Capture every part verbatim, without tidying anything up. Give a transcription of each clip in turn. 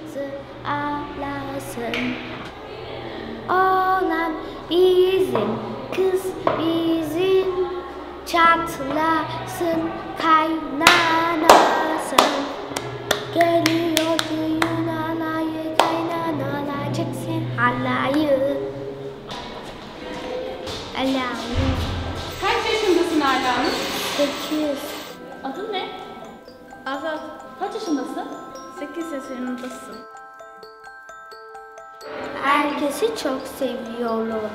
kızı ağlasın. Oğlan bizim, kız bizim, çatlasın, kaynanasın. Geliyor düğün alayı, kaynanalar çeksin halayı. Alanur. Kaç yaşındasın Alanur? Sekiz. Adın ne? Azad. Kaç yaşındasın? Sekiz yaşındasın. Herkesi çok seviyorum.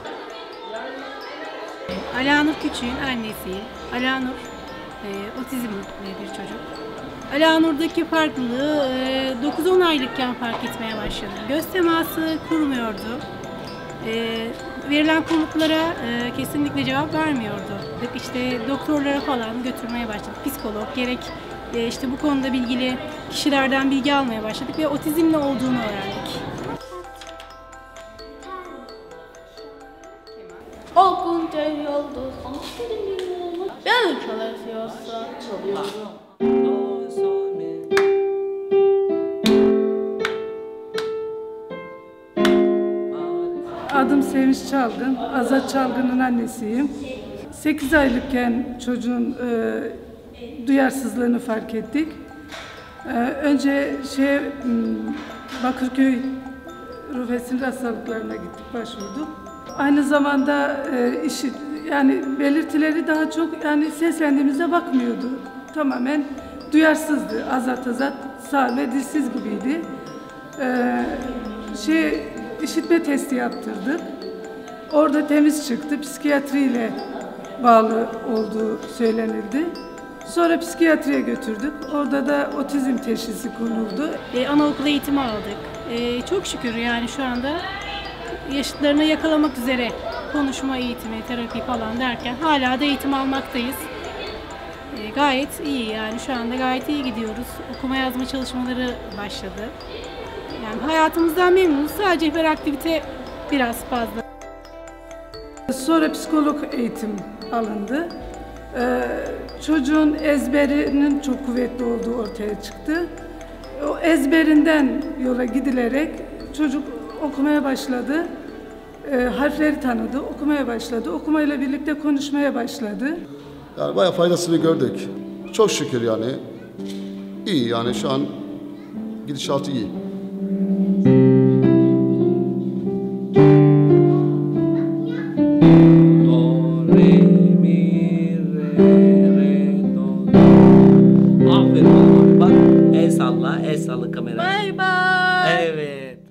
Alanur küçüğün annesiyim. Alanur e, otizmli bir çocuk. Alanur'daki farklılığı e, dokuz on aylıkken fark etmeye başladım. Göz teması kurmuyordu. E, verilen komutlara e, kesinlikle cevap vermiyordu. İşte doktorlara falan götürmeye başladık. Psikolog gerek e, işte bu konuda bilgili kişilerden bilgi almaya başladık ve otizmli olduğunu öğrendik. Olgunca yoldu, sana seviniyorum. Ben mi çalıyorsun? Çalıyorum. Adım Sevinç Çalgın, Azad Çalgın'ın annesiyim. sekiz aylıkken çocuğun e, duyarsızlığını fark ettik. E, önce şey, Bakırköy ruh ve sinir hastalıklarına gittik, başvurduk. Aynı zamanda e, işi, yani belirtileri daha çok yani seslendiğimizde bakmıyordu. Tamamen duyarsızdı, azat azat, sağır ve dilsiz gibiydi. E, şey, işitme testi yaptırdık. Orada temiz çıktı, psikiyatriyle bağlı olduğu söylenildi. Sonra psikiyatriye götürdük. Orada da otizm teşhisi konuldu. E, anaokulu eğitimi aldık. E, çok şükür yani şu anda yaşıtlarına yakalamak üzere konuşma eğitimi, terapi falan derken hala da eğitim almaktayız. E, gayet iyi yani şu anda gayet iyi gidiyoruz. Okuma yazma çalışmaları başladı. Yani hayatımızdan memnunuz. Sadece hiperaktivite biraz fazla. Sonra psikolog eğitim alındı. Ee, çocuğun ezberinin çok kuvvetli olduğu ortaya çıktı. O ezberinden yola gidilerek çocuk okumaya başladı. Ee, harfleri tanıdı, okumaya başladı. Okumayla birlikte konuşmaya başladı. Yani bayağı faydasını gördük. Çok şükür yani. İyi yani şu an gidişatı iyi. Aferin oğlum. Bak el salla, el salla kamera. Bye bye. Evet.